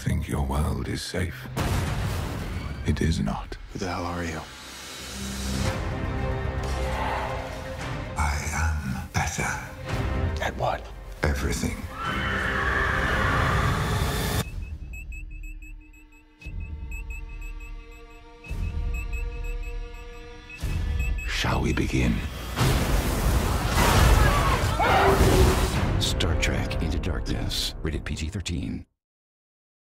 think your world is safe. It is not. Who the hell are you? I am better. At what? Everything. Shall we begin? Star Trek Into Darkness. Rated PG-13.